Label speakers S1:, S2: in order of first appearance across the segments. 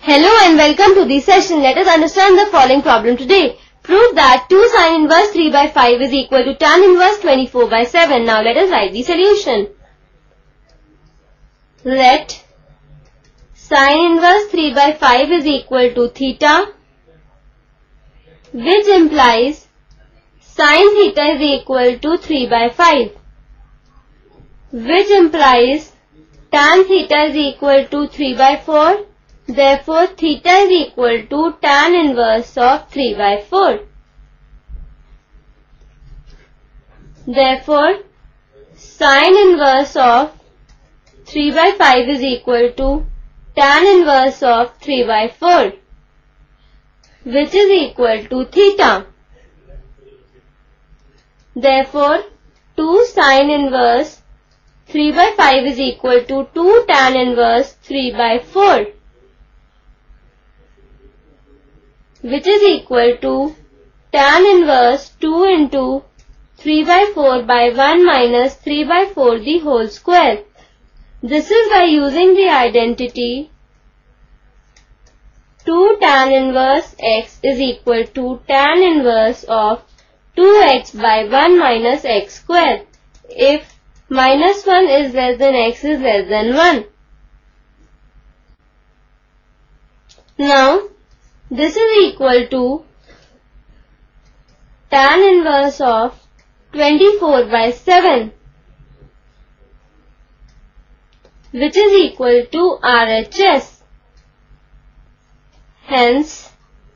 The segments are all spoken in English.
S1: Hello and welcome to the session. Let us understand the following problem today. Prove that 2 sin inverse 3 by 5 is equal to tan inverse 24 by 7. Now let us write the solution. Let sin inverse 3 by 5 is equal to theta, which implies sin theta is equal to 3 by 5, which implies tan theta is equal to 3 by 4. Therefore, theta is equal to tan inverse of 3 by 4. Therefore, sin inverse of 3 by 5 is equal to tan inverse of 3 by 4, which is equal to theta. Therefore, 2 sin inverse 3 by 5 is equal to 2 tan inverse 3 by 4, which is equal to tan inverse 2 into 3 by 4 by 1 minus 3 by 4 the whole square. This is by using the identity 2 tan inverse x is equal to tan inverse of 2x by 1 minus x square if minus 1 is less than x is less than 1. Now, this is equal to tan inverse of 24 by 7, which is equal to RHS. Hence,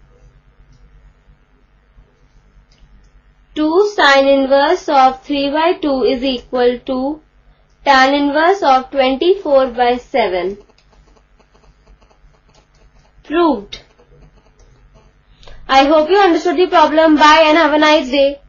S1: 2 sin inverse of 3 by 2 is equal to tan inverse of 24 by 7. Proved. I hope you understood the problem. Bye and have a nice day.